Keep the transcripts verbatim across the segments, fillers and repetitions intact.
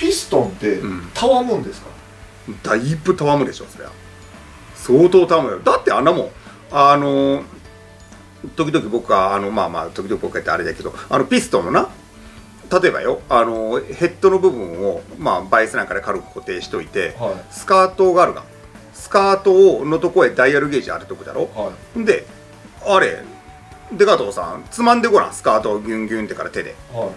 ピストンってたわむんですか？ だいぶたわむでしょ、そりゃ。相当たわむよ。だってあんなもん、あの時々僕はあのまあまあ時々僕はってあれだけど、あのピストンのな、例えばよ、あのヘッドの部分をまあバイスなんかで軽く固定しといて、はい、スカートがあるがスカートをのとこへダイヤルゲージ当てとくだろ、はい、であれデカトーさんつまんでごらん、スカートをギュンギュンってから手で、はい、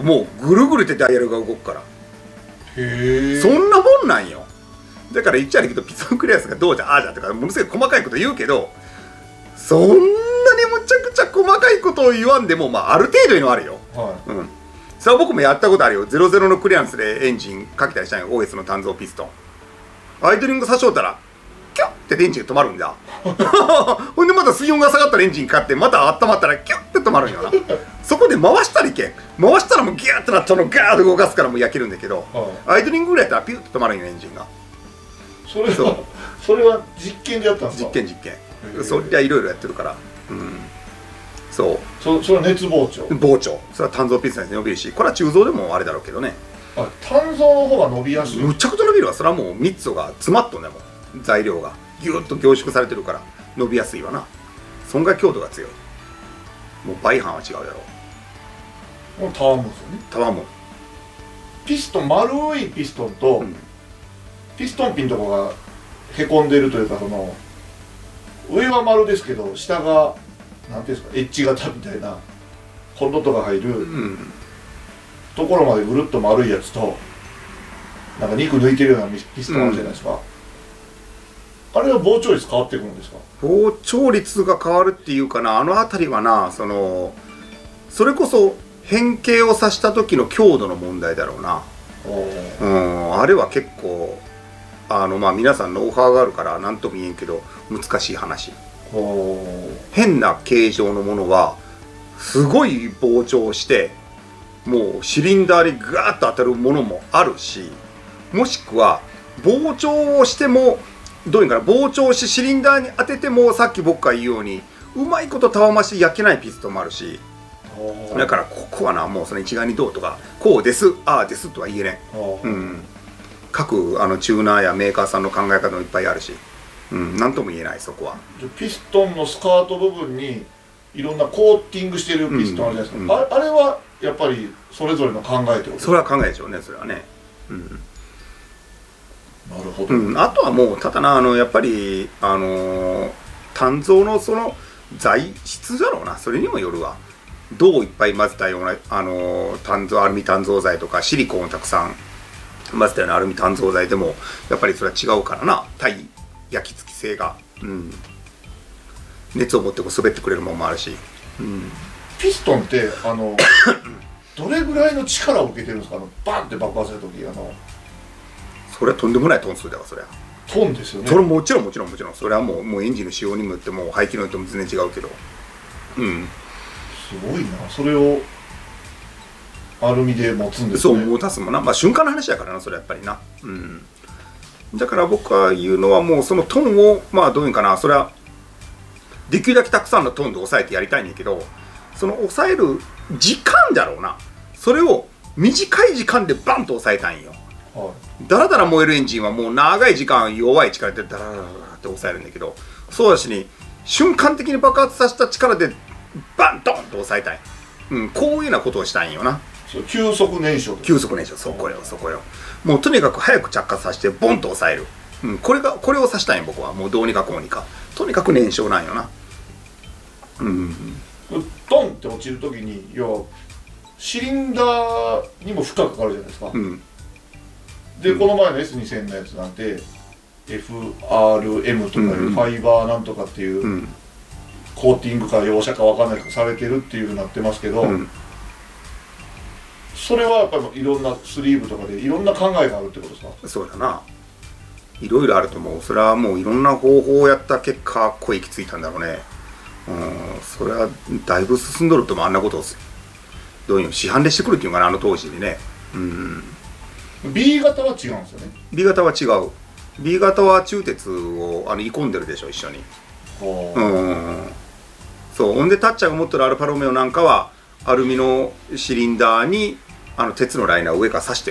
もうぐるぐるってダイヤルが動くから。へえ、そんなもんなんよ。だから言っちゃうけどピストンクリアスがどうじゃああじゃとかものすごい細かいこと言うけど、そんなにむちゃくちゃ細かいことを言わんでも、まあ、ある程度いうのはあるよ。はい、うん、それは僕もやったことあるよ。ゼロゼロのクリアンスでエンジンかけたりしたんよ、 オーエス の単造ピストン。アイドリングさしょうたらキュッってエンジンが止まるんだほんでまた水温が下がったらエンジンかかってまた温まったらキュッて止まるんよなそこで回したらいけん、回したらもうギューってなったのガーッと動かすからもう焼けるんだけど、はい、アイドリングぐらいやったらピュッと止まるんよエンジンが。 それはそれは実験でやったんですか？ 実験実験、そりゃいろいろやってるから。うん、そうそそれは熱膨張膨張、それは単造ピストンで伸びるし、これは鋳造でもあれだろうけどね。 あ、単造の方が伸びやすい。 むちゃくちゃ伸びるわ。それはもう密度が詰まっとんね、もう材料がギュッと凝縮されてるから伸びやすいわな。損害強度が強い。もう倍半は違うだろう。もうたわむんですよね。 たわむ。 ピストン、丸いピストンと、うん、ピストンピンとこがへこんでるというか、その上は丸ですけど下がなんていうんですか、エッジ型みたいなコンロットが入る、うん、ところまでぐるっと丸いやつと、なんか肉抜いてるようなピストンあるじゃないですか、うん、あれは膨張率変わってくるんですか？ 膨張率が変わるっていうかな、あの辺りはな、そのそれこそ変形をさした時の強度の問題だろうな。うん、あれは結構あのまあ皆さんノウハウがあるから何とも言えんけど難しい話。変な形状のものはすごい膨張してもうシリンダーにガーッと当たるものもあるし、もしくは膨張をしてもどういうかな、膨張してシリンダーに当ててもさっき僕が言うようにうまいことたわまして焼けないピストンもあるし、だからここはな、もうその一概にどうとかこうですああですとは言えねん。うん、各あのチューナーやメーカーさんの考え方もいっぱいあるし、うん、何とも言えない、そこは。 ピストンのスカート部分にいろんなコーティングしてるピストンあるじゃないですか、うんうん、あ, あれはやっぱりそれぞれの考えってことですか？ それは考えでしょうね、それはね。うん、 なるほど、 うん、あとはもうただな、あのやっぱりあのー、単造のその材質だろうな、それにもよるわ。銅をいっぱい混ぜたような、あのー、単造アルミ単造材とかシリコンをたくさん混ぜたようなアルミ単造材でもやっぱりそれは違うからな、対焼き付き性が、うん、熱を持ってこう滑ってくれるものもあるし、うん、 ピストンってあのどれぐらいの力を受けてるんですか？あのバンって爆発する時、あのそれはとんでもないトン数だわ、そりゃ。 トンですよね。 それもちろんもちろんもちろんそれはもう、もうエンジンの仕様にもよっても排気のよっても全然違うけど、うん、 すごいな、それをアルミで持つんですね。 そう持たすもんな、まあ瞬間の話だからな、それやっぱりな。うん、だから僕が言うのはもうそのトンをまあどういうんかな、それはできるだけたくさんのトンで抑えてやりたいんだけど、その抑える時間だろうな、それを短い時間でバンと抑えたいんよ。はい、だらだら燃えるエンジンはもう長い時間弱い力でダラダラダラって抑えるんだけど、そうだしに瞬間的に爆発させた力でバンドンと抑えたい、うん、こういうようなことをしたいんよな。 急速燃焼。 急速燃焼、そこよそこよ。もうとにかく早く着火させてボンと抑える、うん、これがこれを指したいん僕は。もうどうにかこうにかとにかく燃焼なんよな。うん、 ドンって落ちる時に要はシリンダーにも負荷かかるじゃないですか、うん、で、うん、この前の エスにせん のやつなんて エフアールエム とかいうファイバーなんとかっていう、うん、コーティングか溶写か分かんないけどされてるっていうふうになってますけど、うん、それはやっぱりいろんなスリーブとかでいろんな考えがあるってことですか？ そうだな、いろいろあると思う。それはもういろんな方法をやった結果こう行き着いたんだろうね。うん、それはだいぶ進んどるともあんなことをどういうの市販でしてくるっていうかな、あの当時にね。うん、 B 型は違うんですよね。 B 型は違う。 B 型は鋳鉄をあの鋳込んでるでしょ一緒に。うん、そうほんでタッチャーが持ってるアルファロメオなんかはアルミのシリンダーにあの鉄のライナーを上から刺してる。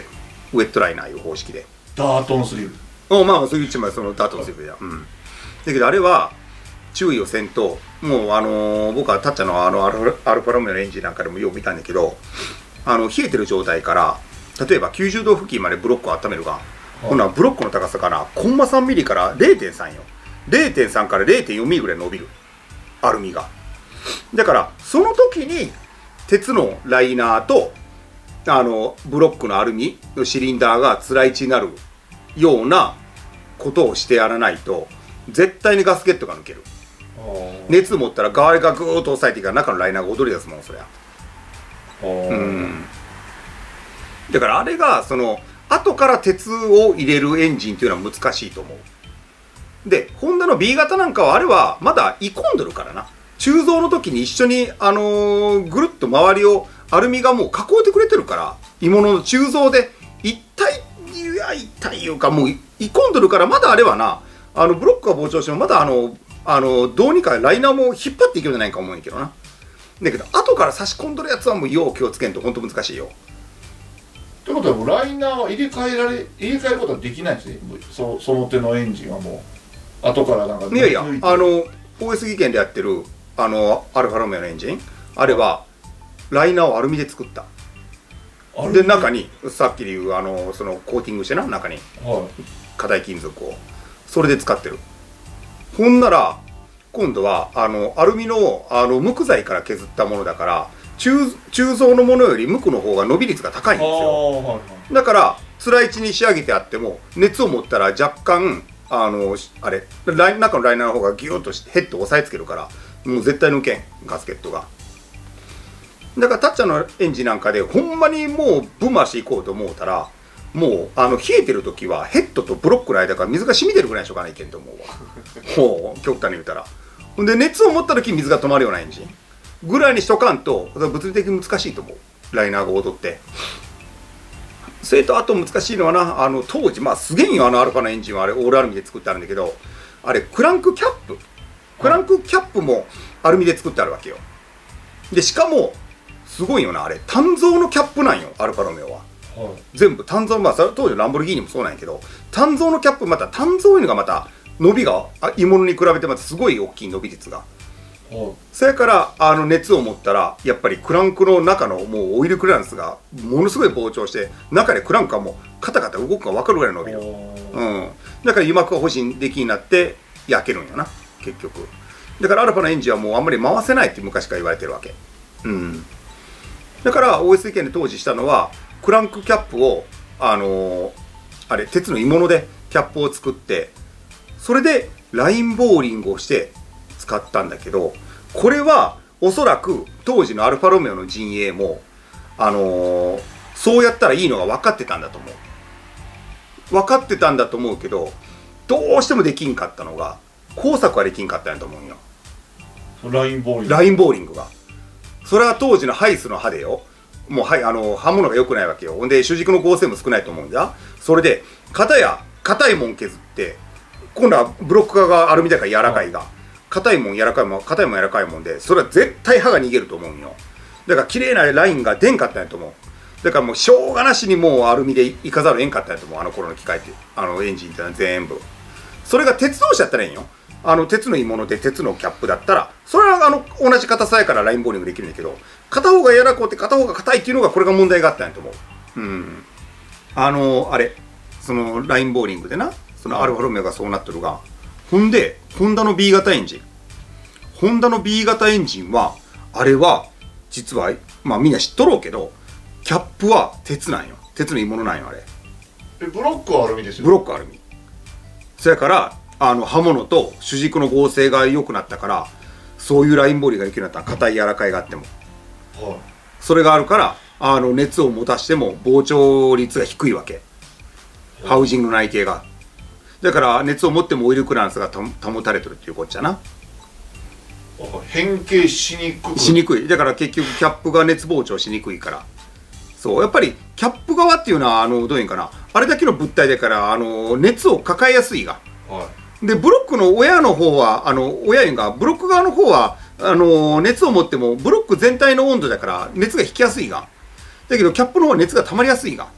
ウェットライナーいう方式で。 ダートンスリーブ。 おまあそういう一枚そのダートンスリーブや、うん、だけどあれは注意をせんと、もうあのー、僕はタッチャのあのアルファ、アルファロメオのエンジンなんかでもよう見たんだけど、あの冷えてる状態から例えばきゅうじゅうど付近までブロックを温めるが、ほなブロックの高さからコンマさんミリから れいてんさん よ、 れいてんさん から れいてんよんミリぐらい伸びる、アルミが。だからその時に鉄のライナーとあのブロックのアルミのシリンダーがつらい位置になるようなことをしてやらないと絶対にガスケットが抜ける。熱持ったら側がグーッと押さえていいから中のライナーが踊り出すもんそりゃ。うんだからあれがその後から鉄を入れるエンジンっていうのは難しいと思う。でホンダの ビー 型なんかはあれはまだ鋳込んどるからな、鋳造の時に一緒に、あのー、ぐるっと周りをアルミがもう囲えてくれてるから、鋳物の鋳造で一体いや一体いうかもう鋳込んどるから、まだあれはな、あのブロックが膨張してもまだあのあのどうにかライナーも引っ張っていけるんじゃないか思うんやけどな。だけど後から差し込んどるやつはもうよう気をつけんと本当難しいよ。 ということはもうライナーは入れ替えられ入れ替えることはできないんですね。そその手のエンジンはもう後からなんかいやいや、あの オーエス 技研でやってるあのアルファロメオのエンジン、あれはライナーをアルミで作った。で中にさっきで言うあのそのコーティングしてな、中に硬い金属をそれで使ってる。ほんなら今度はあのアルミのあの無垢材から削ったものだから、鋳鋳造のものより無垢の方が伸び率が高いんですよ。はいはい、だからつらい位置に仕上げてあっても熱を持ったら若干あのあれライ中のライナーの方がギューッとしてヘッドを押さえつけるから、もう絶対抜けんガスケットが。だからタッチャーのエンジンなんかでほんまにもうぶん回していこうと思うたら、もうあの冷えてる時はヘッドとブロックの間から水が染みてるぐらいにしとかないけんと思うわ。ほう極端に言うたら。ほんで熱を持った時に水が止まるようなエンジンぐらいにしとかんと物理的に難しいと思う、ライナーが踊って。それとあと難しいのはな、あの当時まあすげえよ、あのアルファのエンジンはあれオールアルミで作ってあるんだけど、あれクランクキャップクランクキャップもアルミで作ってあるわけよ。でしかもすごいよな、あれ単造のキャップなんよ、アルファロメオは。はい、全部単造、まあ当時ランボルギーニもそうなんやけど、単造のキャップまた単造いうのがまた伸びが鋳物に比べてまたすごい大きい伸び率が。それからあの熱を持ったらやっぱりクランクの中のもうオイルクリアンスがものすごい膨張して、中でクランクがもうカタカタ動くか分かるぐらい伸びる。うん、だから油膜が保身できになって焼けるんよな結局。だからアルファのエンジンはもうあんまり回せないって昔から言われてるわけ。うん、だから オーエス 系で当時したのはクランクキャップをあのー、あれ鉄の鋳物でキャップを作って、それでラインボーリングをして使ったんだけど、これはおそらく当時のアルファロメオの陣営もあのー、そうやったらいいのが分かってたんだと思う。分かってたんだと思うけど、どうしてもできんかったのが、工作はできんかったんやと思うよ。 ラインボーリング。 ラインボーリングが。それは当時のハイスの刃でよ。もうはい、あの刃物が良くないわけよ。ほんで主軸の合成も少ないと思うんだ。それで片や硬いもん削って、今度はブロックがアルミだから柔らかいが、硬いもん柔らかいもん硬いもん柔らかいもんで、それは絶対刃が逃げると思うんよ。だから綺麗なラインが出んかったんやと思う。だからもうしょうがなしにもうアルミでいかざるをえんかったんやと思う、あの頃の機械って、あのエンジンってのは全部。それが鉄同士だったらいいんよ。あの鉄の鋳物で鉄のキャップだったら、それはあの同じ硬さやからラインボーリングできるんだけど、片方が柔らかくて片方が硬いっていうのがこれが問題があったんやと思う。うん。あのあれそのラインボーリングでな、そのアルファロメオがそうなってるが、ほんでホンダの ビー 型エンジン、ホンダの ビー 型エンジンはあれは実はまあみんな知っとろうけど、キャップは鉄なんよ。鉄の鋳物なんよあれ。 えブロックはアルミですよ。 ブロックはアルミ。そやからあの刃物と主軸の合成が良くなったから、そういうラインボーリーができるようになった。硬い柔らかいがあっても、はい、それがあるからあの熱を持たしても膨張率が低いわけ、はい、ハウジングの内径が。だから熱を持ってもオイルクランスが保たれてるっていうこっちゃな。 変形しにくい。 しにくい。だから結局キャップが熱膨張しにくいから。そうやっぱりキャップ側っていうのはあのどういうんかな、あれだけの物体だからあの熱を抱えやすいが。はい、でブロックの親の方はあの親縁がブロック側の方はあの熱を持ってもブロック全体の温度だから熱が引きやすいが、だけどキャップの方は熱が溜まりやすいが、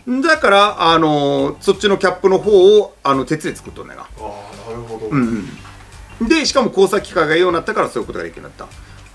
だからあのそっちのキャップの方をあの鉄で作っとんねんな。 ああなるほど。 うんうん、でしかも交差機械がようになったからそういうことができるようになった。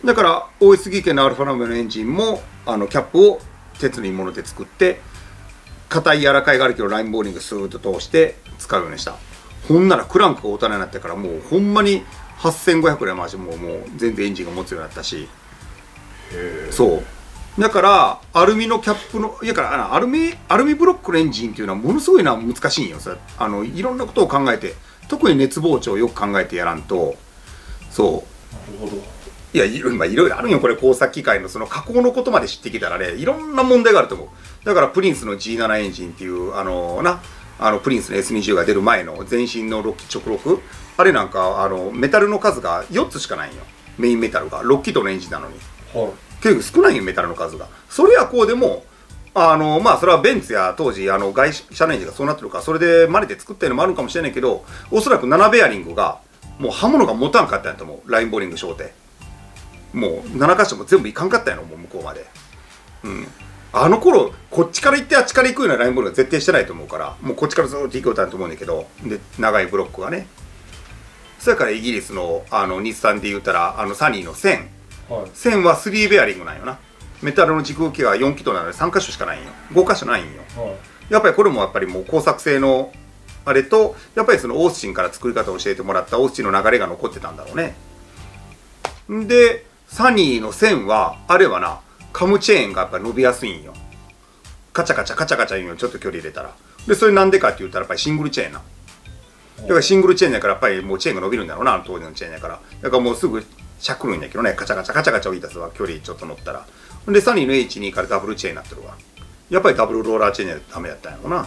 だから オーエス 技研のアルファナムのエンジンもあのキャップを鉄のいいもので作って硬い柔らかいがあるけどラインボーリングスーッと通して使うようにした。ほんならクランクが大人になってからもうほんまにはっせんごひゃくぐらい回してもうもう全然エンジンが持つようになったし。 へそうだからアルミのキャップのいやからあのアルミアルミブロックのエンジンっていうのはものすごいな難しいんよ。それあのいろんなことを考えて特に熱膨張をよく考えてやらんと。そうなるほど。 いやいろいろいろいろあるんよこれ工作機械のその加工のことまで知ってきたらねいろんな問題があると思う。だからプリンスの ジーセブン エンジンっていうあのなあのプリンスの エスにじゅう が出る前の全身のろっき直ろくあれなんかあのメタルの数がよっつしかないんよ。メインメタルがろっきとのエンジンなのに、 はい、 結構少ないよメタルの数が。それやこうでもあのまあそれはベンツや当時あの外車のエンジンがそうなってるからそれで真似て作ったのもあるかもしれないけどおそらくななベアリングがもう刃物が持たんかったんやと思う。ラインボーリング小手もうなな箇所も全部いかんかったんやろもう向こうまで。うんあの頃こっちから行ってあっちから行くようなラインボールが絶対してないと思うからもうこっちからずっと行くようだと思うんだけどで長いブロックがね。それからイギリスのあの日産で言ったらあのサニーのせん、はい、せんはスリーベアリングなんよな。メタルの軸受けがよん気筒なのでさん箇所しかないんよ。ご箇所ないんよ、はい、やっぱりこれもやっぱりもう工作製のあれとやっぱりそのオースチンから作り方を教えてもらったオースチンの流れが残ってたんだろうね。でサニーのせんはあれはなカムチェーンがやっぱり伸びやすいんよ。カチャカチャカチャカチャ言うよちょっと距離入れたら。でそれなんでかって言ったらやっぱりシングルチェーンな。だからシングルチェーンだからやっぱりもうチェーンが伸びるんだろうな当時のチェーンだから。だからもうすぐしゃくるんだけどねカチャカチャカチャカチャ置いたすわ距離ちょっと乗ったら。でサニーの エイチツー からダブルチェーンになってるわ。やっぱりダブルローラーチェーンじゃダメやったんやろうな。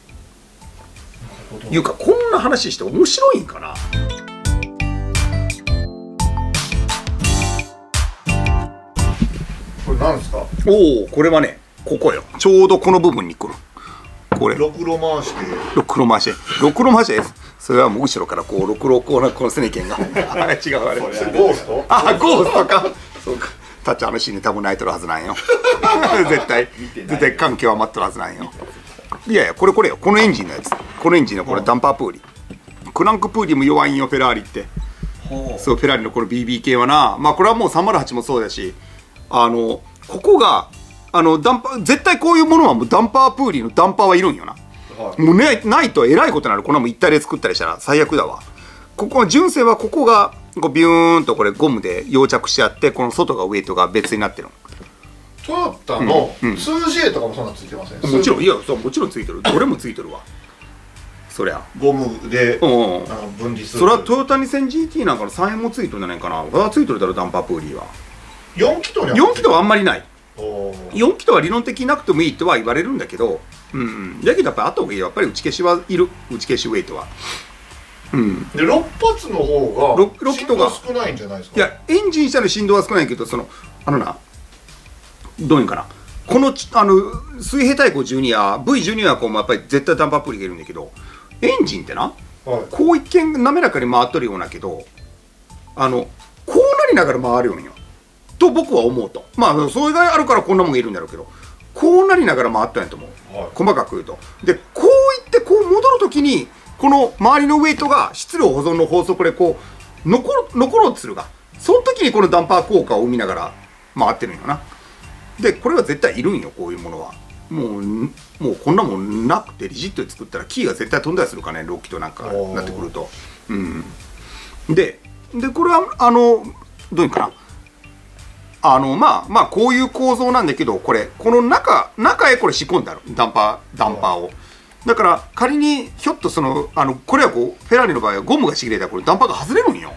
いうかこんな話して面白いんかな。 これ何ですか。 おおこれはねここよちょうどこの部分に来るこれろくろ回してろくろ回してろくろ回してそれはもう後ろからこうろくろをこうなこのセネケンが違うあれゴーストあゴーストかそうかタッチあのシーンに多分泣いてるはずなんよ絶対絶対感極まってるはずなんよ。いやいやこれこれよこのエンジンのやつこのエンジンのこれダンパープーリクランクプーリも弱いんよフェラーリって。そうフェラーリのこの ビービー 系はなまあこれはもうさんまるはちもそうだしあのここがあのダンパー絶対こういうものはもうダンパープーリーのダンパーはいるんよな、はい、もうねないとえらいことになる。こんなもん一体で作ったりしたら最悪だわ。ここは純正はここがこうビューンとこれゴムで溶着してあってこの外がウエイトが別になってる。 トヨタの ツージェー とかもそんなついてません、 うん、もちろんいやそうもちろんついてるどれもついてるわそりゃゴムで、うん、あの分離する。 それはトヨタ にせんジーティー なんかのさんえんもついてるんじゃないかな。これはついてるだろダンパープーリーは。 よん気筒にはよん気筒はあんまりない。よん気筒は理論的になくてもいいとは言われるんだけどうんうんだけどやっぱりあった方がいいよ。やっぱり打ち消しはいる打ち消しウェイトは。うんでろっ発の方が振動が少ないんじゃないですか。 いやエンジン車の振動は少ないけどそのあのなどういうかなこのあの水平対向じゅうにや ブイじゅうに はこうやっぱり絶対ダンパープーリーがいるんだけどエンジンってな、はい、こう一見滑らかに回っとるようなけどあのこうなりながら回るようによと僕は思うと。まあそれがあるからこんなもんがいるんだろうけどこうなりながら回ったんやと思う、はい、細かく言うと。でこういってこう戻るときにこの周りのウェイトが質量保存の法則でこう残る残ろうとするがその時にこのダンパー効果を生みながら回ってるんよな。でこれは絶対いるんよこういうものは。もうもうこんなもんなくてリジットで作ったらキーが絶対飛んだりするからねろっ気となんかなってくると。うんででこれはあのどういうかなあのまあまあこういう構造なんだけどこれこの中中へこれ仕込んであるダンパーダンパーを。だから仮にひょっとそのあのこれはこうフェラーリの場合はゴムがちぎれたらこれダンパーが外れるんよ、はい、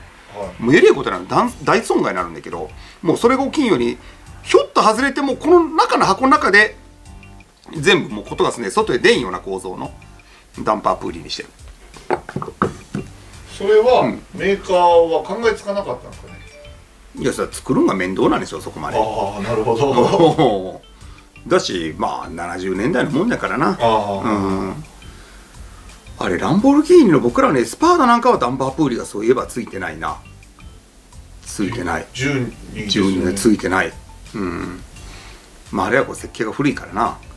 もうえれえことなの大損害になるんだけどもうそれが起きんようにひょっと外れてもこの中の箱の中で全部もうことがすね外へ出んような構造のダンパープーリーにしてる。 それは、うん、メーカーは考えつかなかったんですかね。 いやそれ作るのが面倒なんでしょそこまで。 ああなるほどだしまあななじゅうねんだいのもんだからな。あ、うん、あれランボルギーニの僕らねスパーダなんかはダンパープーリーがそういえばついてないな。ついてないじゅうにじゅうにねついてない。うんまああれはこう設計が古いからな。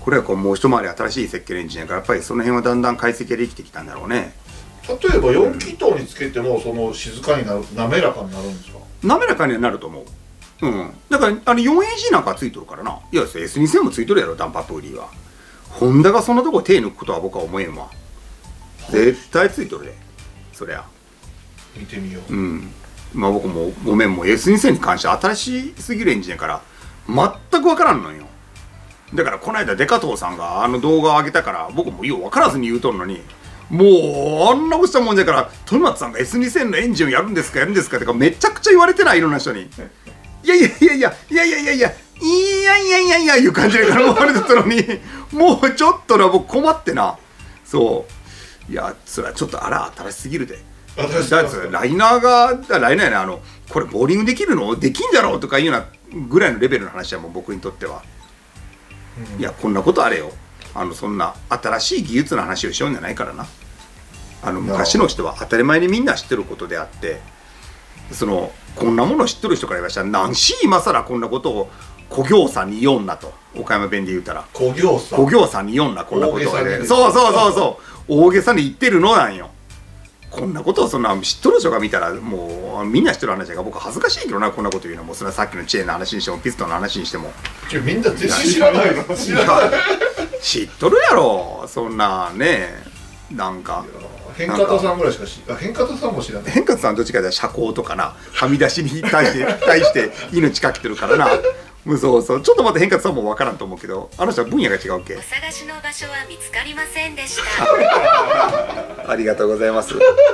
これはこうもう一回り新しい設計のエンジンやからやっぱりその辺はだんだん解析ができてきたんだろうね。 例えばよん気筒につけてもその静かになる滑らかになるんですか？ 滑らかにはなると思う。うん、だからあの よんエージー なんかついとるからな。いや エスにせん もついとるやろダンパープーリーは。ホンダがそんなとこ手抜くことは僕は思えんわ。絶対ついとるでそりゃ。 見てみよう。 うん、まあ僕もごめんもう エスにせん に関しては新しすぎるエンジンやから全く分からんのよ。だからこの間デカトーさんがあの動画を上げたから僕もよう分からずに言うとるのに、もうあんなことしたもんだからトマトさんが エスにせん のエンジンをやるんですかやるんですかってかめちゃくちゃ言われてないいろんな人に。いやいやいやいやいやいやいやいやいやいやいやいやいう感じでからもうあれだったのにもうちょっとな僕困ってな。そういやそれはちょっとあら新しすぎるで。だってライナーがライナーやねあのこれボーリングできるのできんだろうとかいうようなぐらいのレベルの話はもう僕にとっては、うん、いやこんなことあれよあのそんな新しい技術の話をしようんじゃないからな。あの昔の人は当たり前にみんな知ってることであってそのこんなものを知ってる人から言わしたら何し今更こんなことを小行さんに言おんなと岡山弁で言うたら小行さん小行さんに言おんなこんなことでそうそうそうそう大げさに言ってるのなんよ。こんなことをそんな知っとる人が見たらもうみんな知ってる話が僕恥ずかしいけどなこんなこと言うのもそれはさっきのチェーンの話にしてもピストンの話にしてもみんな全然知らないの知らない知っとるやろそんなねなんか変方さんぐらいしか知らない。変方さんも知らない。 変方さんどっちかで社交とかなはみ出しに対して対して命かけてるからなそうそうちょっと待って変方さんも分からんと思うけどあの人は分野が違うっけ。 お探しの場所は見つかりませんでしたありがとうございます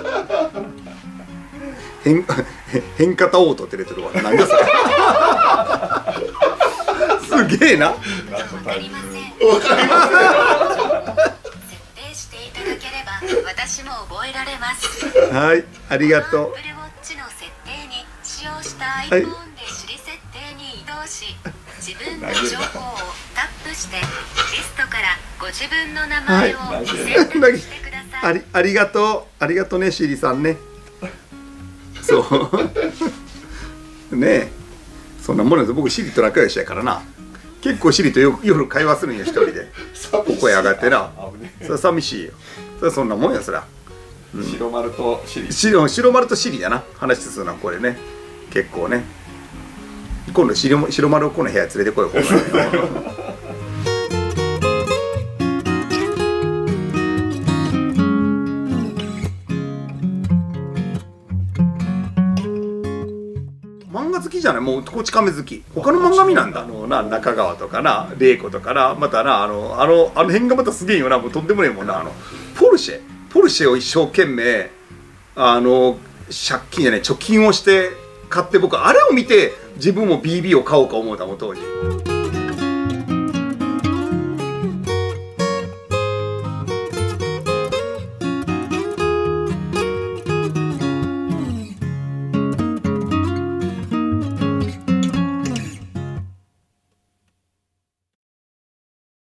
変変方オートって出てるわ何だそれすげえな。 わかりませんわかりま設定していただければ私も覚えられます。 はいありがとう。 アップルウォッチの設定に使用した iPhone でシリ設定に移動し自分の情報をタップしてリストからご自分の名前を選択してください。 ありありがとうありがとうねシリさんね。そうねえそんなものです。僕シリと仲良しやからな結構シリとよ夜会話するんよ一人でお声上がってなそれ寂しいよそれそんなもんやそりゃ、 うん、白丸とシリ白白丸とシリやな話するのはこれね結構ね今度 白, 白丸をこの部屋連れてこよう漫画好きじゃないもうこち亀好き他の漫画見なんだあのな中川とかな玲子とかなまたなあのあのあの辺がまたすげえよなもうとんでもねえもんなあのポルシェポルシェを一生懸命あの借金じゃない貯金をして買って僕あれを見て自分も ビービー を買おうか思うたもん当時。